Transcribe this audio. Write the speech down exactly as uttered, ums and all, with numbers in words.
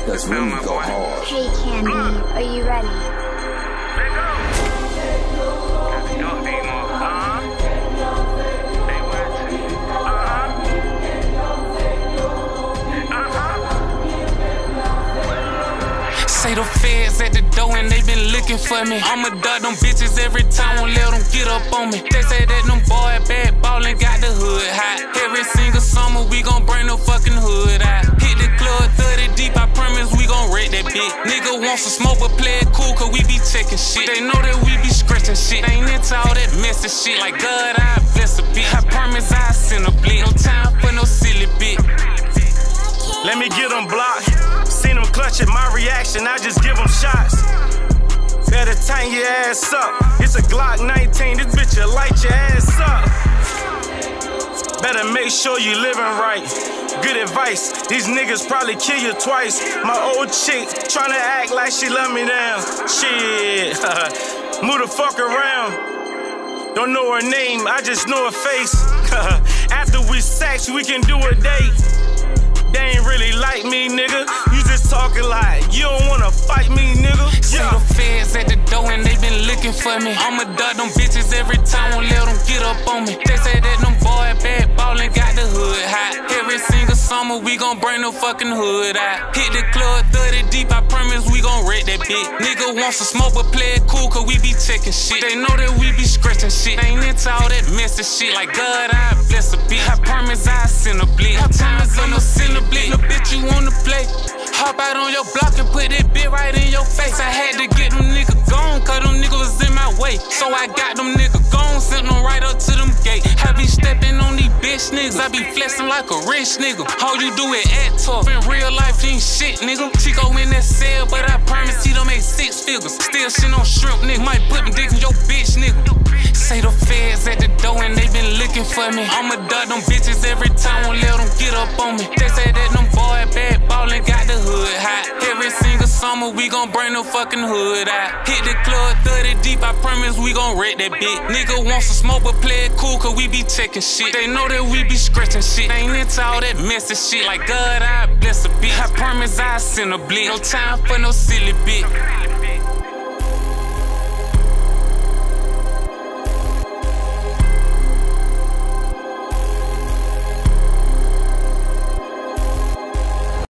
Let's really go hard. Hey Candy, are you ready? Let go. Y'all need more. Uh-huh. They want to. Uh-huh. Uh-huh. Say the feds at the door and they been looking for me. I'ma duck them bitches every time, won't let them get up on me. They say that them boy bad ballin' got the hood hot. Every single summer we gon' bring the fucking hood out. Hit the club thirty deep, I promise we gon' wreck that bitch. Nigga want some smoke but play it cool cause we be checking shit. They know that we be scratching shit. They ain't into all that messy shit. Like God, I bless a bitch. I promise I send a blick. No time for no silly bitch. Let me get them blocked. Seen them clutching my reaction, I just give them shots. Better tighten your ass up. It's a Glock nineteen, this bitch will light your ass up. Better make sure you living right. Good advice, these niggas probably kill you twice. My old chick tryna act like she love me now. Shit, move the fuck around. Don't know her name, I just know her face. After we sex, we can do a date. They ain't really like me, nigga. You just talking like you don't wanna fight me, nigga. See the feds at the door and they been looking for me. I'ma duck them bitches every time, won't let them get up on me. They say that them boy bad ballin' got the hood hot. Every single summer we gon' bring the fucking hood out. Hit the club thirty deep, I promise we gon' wreck that bitch. Nigga want some smoke but play it cool cause we be checking shit. They know that we be scratching shit. They ain't into all that messy shit. Like God, I bless a bitch. I promise I send a blick. No time for no send a blick. No bitch you wanna play. Hop out on your block and put that bitch right in your face. I had to get them niggas gone, cause them niggas was in my way. So I got them niggas gone, sent them right up to them gate. I be stepping on these bitch niggas, I be flexing like a rich nigga. All you do is act tough, in real life you ain't shit, nigga. Chico in that cell, but I promise he don't make six figures. Still shit on shrimp, nigga, might put them dick in your bitch, nigga. Say the feds at the door and they been looking for me. I'ma duck them bitches every time, won't let them get up on me. They say that them boy bad ballin' got the hood hot. Every single summer we gon' bring the fucking hood out. Hit the club thirty deep, I promise we gon' wreck that bitch. Nigga want some smoke but play it cool cause we be checking shit. They know that we be scratching shit. They ain't into all that messy shit. Like God, I bless a bitch. I promise I send a blick. No time for no silly bitch.